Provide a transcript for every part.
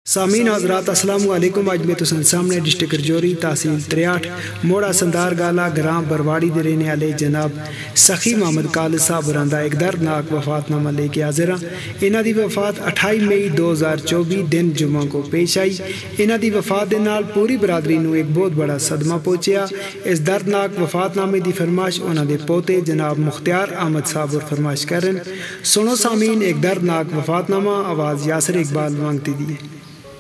सामीन हजरात अस्सलाम वालेकुम। अज मैं तुसन सामने डिस्ट्रिक्ट रजौरी तहसील 63 मोड़ा संदार गाला ग्राम बरवाड़ी के रहने वाले जनाब सखी मोहम्मद कालिद साहब रंदा एक दर्दनाक वफातनामा लेके हाजिर हाँ। इन्हों की वफात 28 मई 2024 दिन जुम्मा को पेश आई। इन्हों की वफात के नाल पूरी बरादरी को एक बहुत बड़ा सदमा पहुँचा। इस दर्दनाक वफातनामे की फरमाइश उन्होंने पोते जनाब मुख्तियार अहमद साहब और फरमाइश करें। सुनो सामीन एक दर्दनाक वफातनामा। आवाज़ यासर इकबाल मांगती दी है।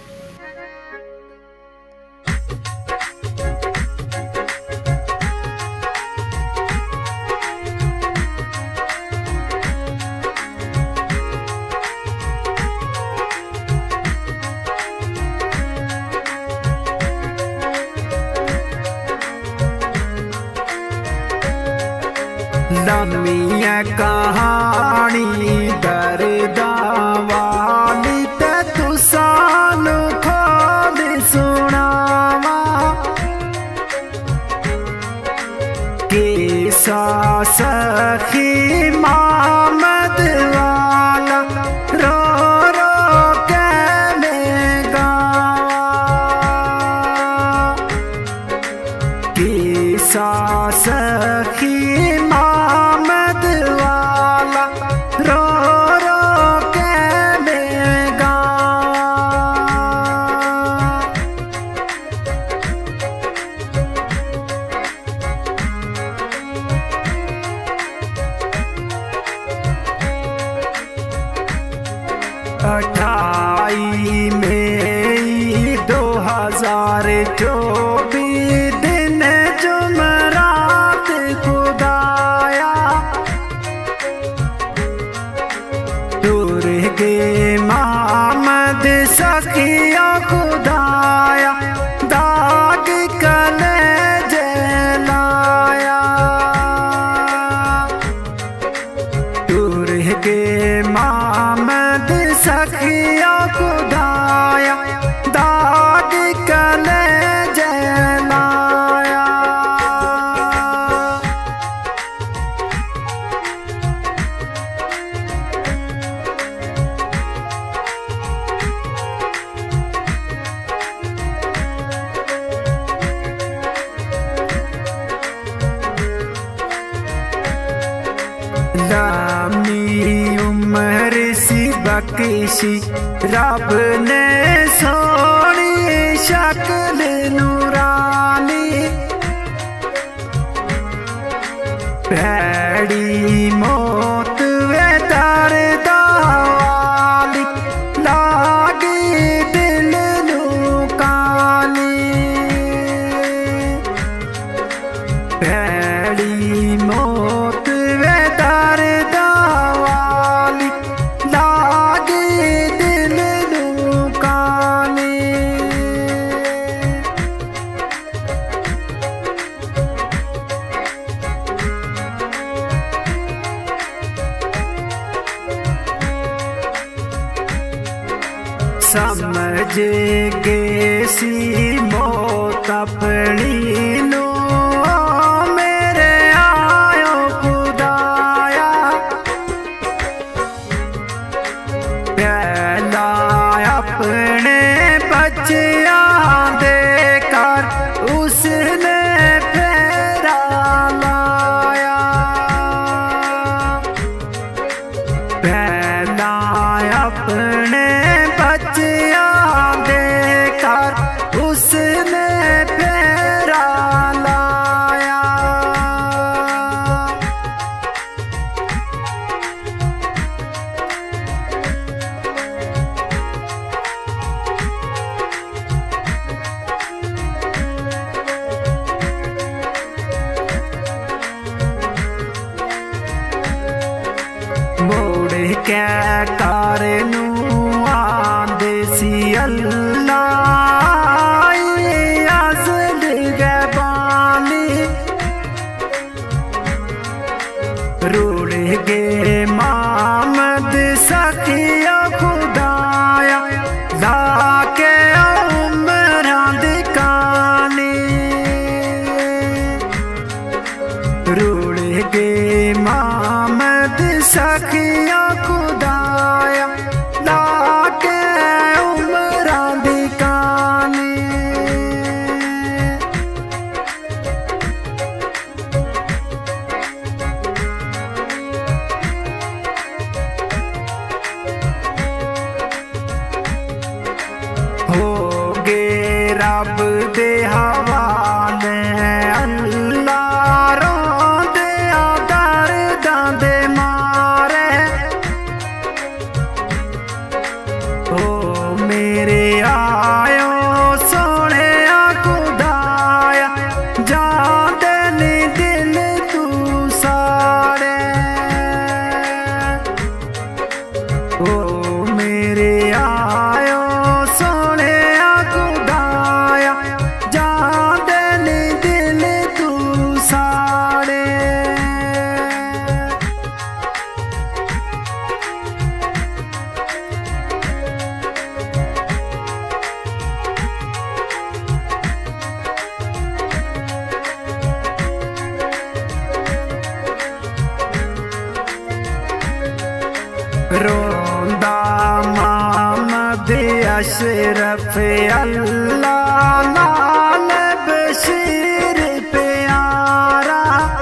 लम्मी कहानी दर्दा वाली ते तुसानू खुद सुनावा किसा सखी मोहम्मद वाला रो रो के मैं गावा किसा सखी अठाई मई 2024 दिन जुमरात खुदाया दुर्गे मोहम्मद सखिया खुदाया दाग कले जलाया दुर्गे मोहम्मद सखिया खुदाया दाग कले जलाया। लम्मी उम्र सी बख्शी रब ने सोनी शक्ल नूरानी भैड़ी मौत वे दर्दा वाली लागी दिल नू काली भैड़ी मौत वे दर्दा वाली लागी दिल नू काली। समझ गए सी मौत अपनी नो मेरे आयो खुदाया पहला अपने बच्चियां देकर उसने फेरा लाया पहला अपने बच्चियां देकर उसने फेरा लाया। मोड़ क्या कारनू आंदे सी अल्लाह अज़ल गैबानी रूड़ गए मोहम्मद सखिया खुदाया लाके उमरां दी कहानी रूड़ गए मोहम्मद सखिया खुदाया लाके उमरां हो गे रब दे हवाले अल्लाह रोंदे दर्दां दे मारे हो मेरे आयो सोने खुदाया जांदे नी दिल तू सारे हो मेरे आयो सोने खुदाया जांदे नी दिल तू सारे रोंदा मोहम्मद अशरफ अल्लाह नाल बशीर प्यारा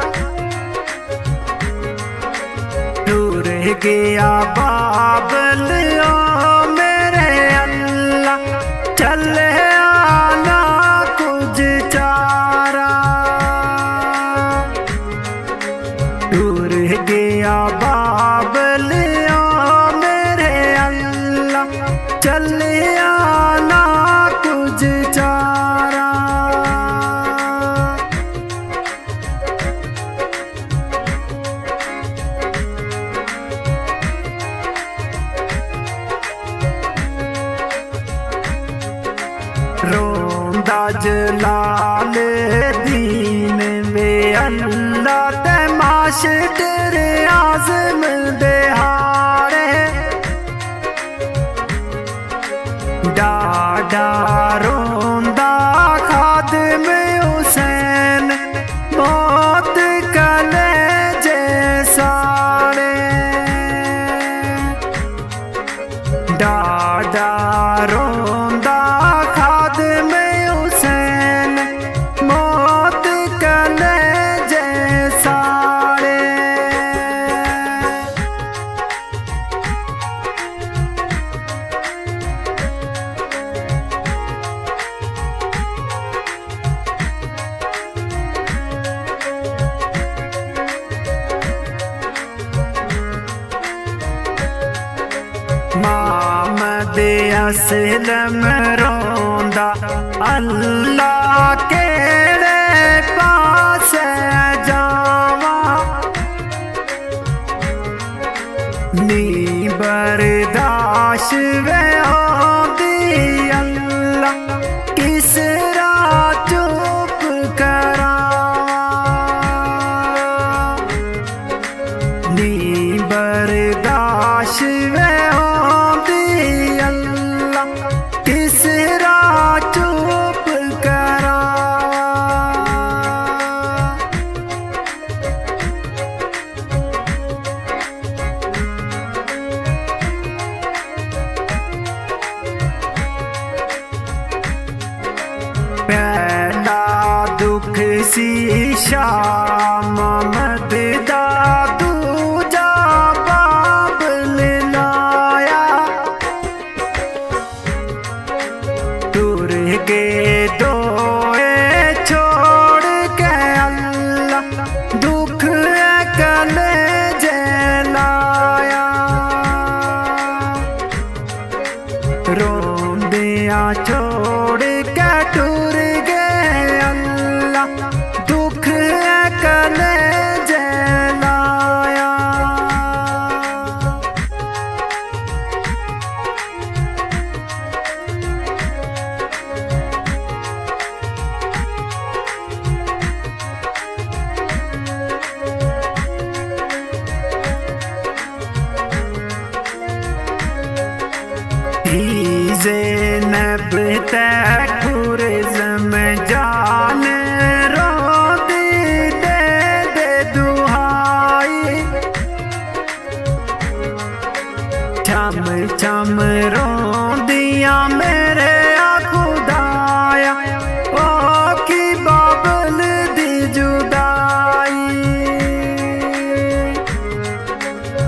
दूर गया बाबल ओ मेरे अल्लाह चले आना कुछ चारा दूर गया बाबल चले आना कुछ चारा रोंदा जलाल दीन वे अल्लाह ते मास्टर आज़म दे हारे डाडा रोंदा खादिम हुसैन मौत कलेजे सारे डाडा रोंदा खादिम हुसैन मौत कलेजे सारे मोहम्मद असलम रोंदा अल्लाह केड़े पास जावा नी बर्दाश वे होंदी अल्लाह किस रात चुप करावा नी बर्दाश वे चुप करा पहला दुख सी शाम मद दा दूजा बाबल लाया दूर के दोए छोड़ के अल्लाह दुख कलेजे लाया रोंदिया छोड़ के टूर गए अल्लाह दुख कलेजे लाया ज़ैनब खुरज़म जान रोंदी दे दे दुहाई छम छम रोंदियां मेरे खुदाया ओ की बाबल दी जुदाई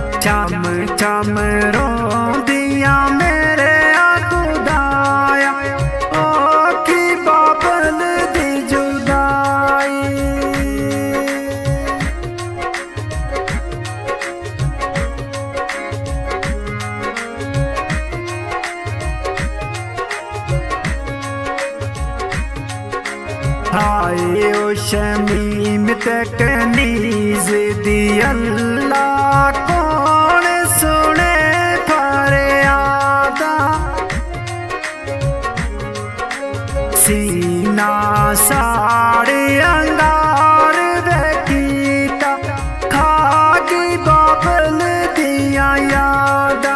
छम छम रोंदियां मेरे खुदाया हाय ओ शमीम तक नीज दी अल्लाह कौन सुने फरियादा। सीना साड़े अंगार बेकीता खागी बाबल दिया यादा।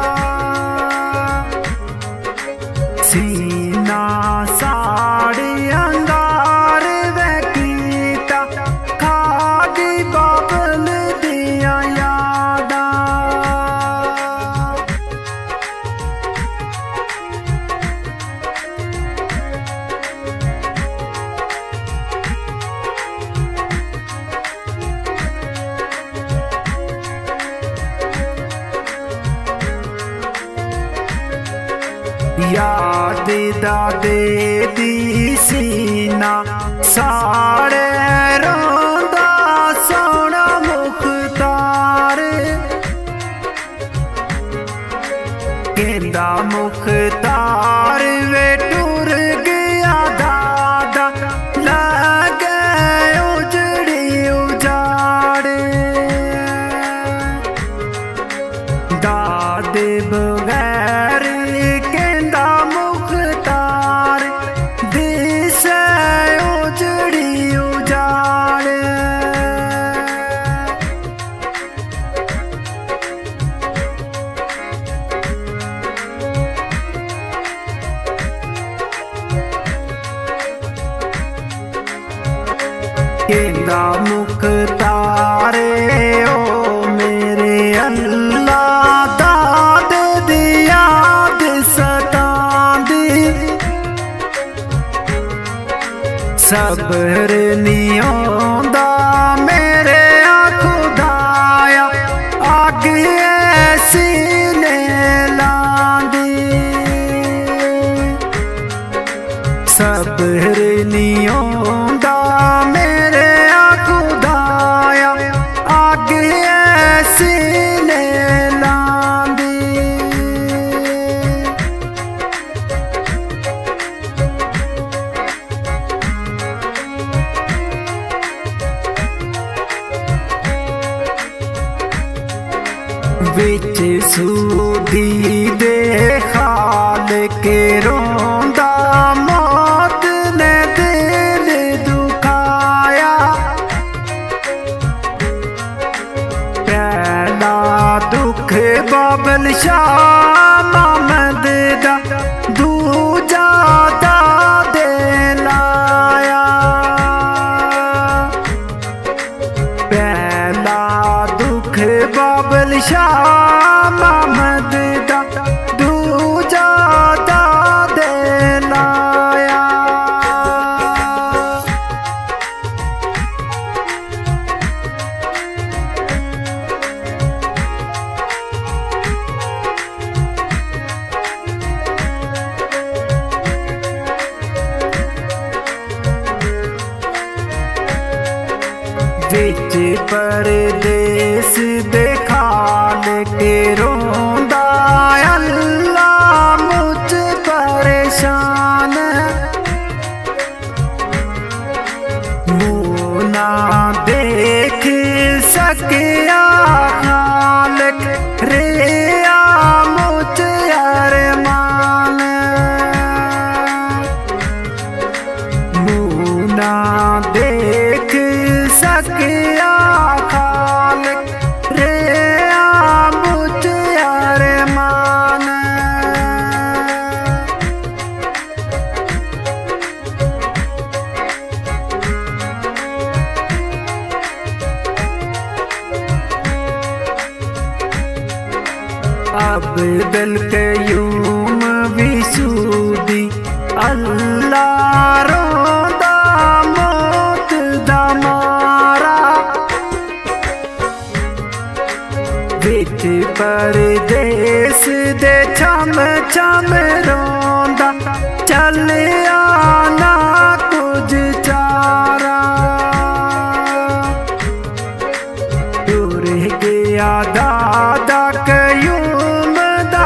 सीना साड़े अंगार बेकीता खागी बाबल दिया यादा। याद दादे दी सीना साड़े रोंदा सोना मुख्तार। कहंदा मुख्तार वे टुर गया दादा लगे उजड़ी उजाड़। दादे बगैर कहंदा मुख्तार दिसे उजड़ी उजाड़। कहंदा मुख्तार ओ मेरे अल्लाह दाद दिया सतांदी। सब्र नहीं आंदा मेरे खुदाया अग ऐसी ने लांदी। सब्र नहीं आंदा मेरे खुदाया अग ऐसी ने लांदी। विच सूदी दे खाल के रोंदा मौत ने दिल दुखाया। पहला दुख बाबल शाह महमद दा दूजा दादे लाया। पहला दुख बाबल शाह महमद दा दूजा दादे लाया। विच परदेस दे खाल के रोंदा अल्लाह मुझ परेशान। मुँह ना देख सकिया खालक रिया मुझ अरमान। मुँह ना देख सकिया खालक रिया मुझ अरमान। अब्दुल कयूम विसूदी अल्लाह रोंदा मौत दा मारा। विच परदेस दे छम छम रोंदा चलिया ना कुछ चारा। टुर गया दादा कयूम दा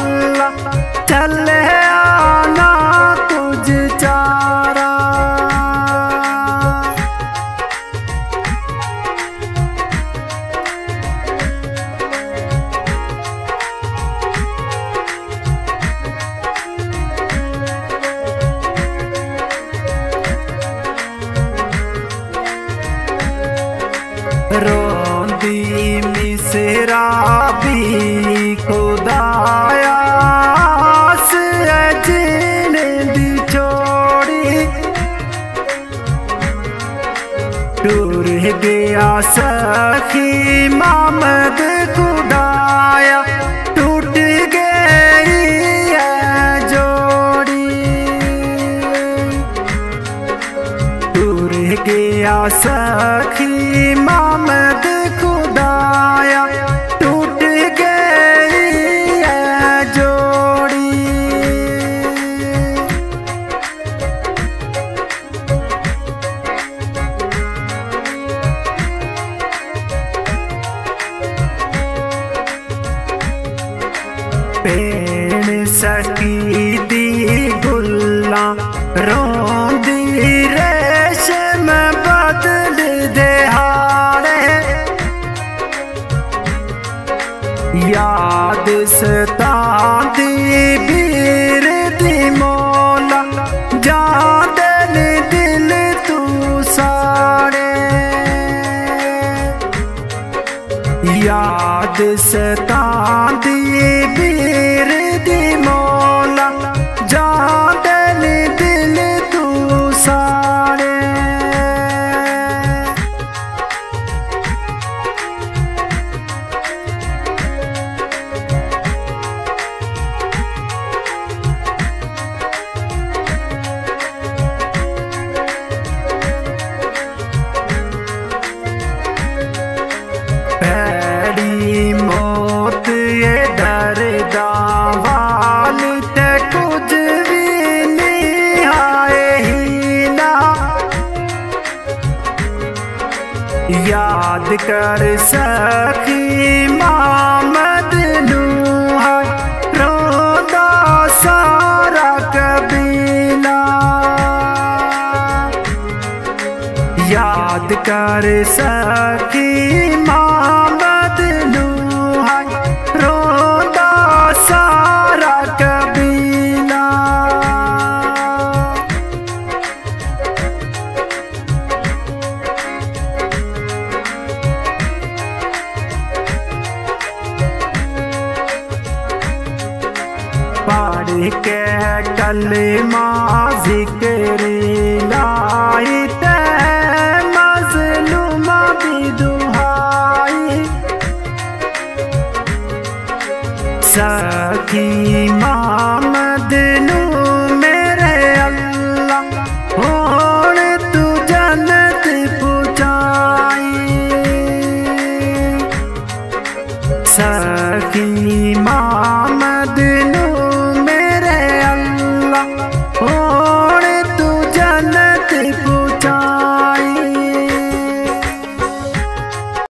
अल्लाह चलिया ना कुछ चारा। गया सखी मामद खुदाया, टूट गई है जोड़ी। टूट गया सखी मामद खुदाया, टूट गई है जोड़ी। भेण सकी दी गुल्ला रोंदी रेशम बदल दिहाड़े, याद सतांदी बीर दी मौला, जादन दिल तू साड़े। याद सतांदी बीर दी मौला, जादन दिल तू साड़े। भैड़ी मौत ये डरदा वाली ते कुछ भी नहीं आए ही ना। याद कर सखी मामद नूहा, रोदा सारा कबीला। याद कर सखी मामद नूहा, रोदा सारा कबीला। पढ़ के कलमा ज़िक्र लाई ते मज़लूमा दी दुहाई, सखी माम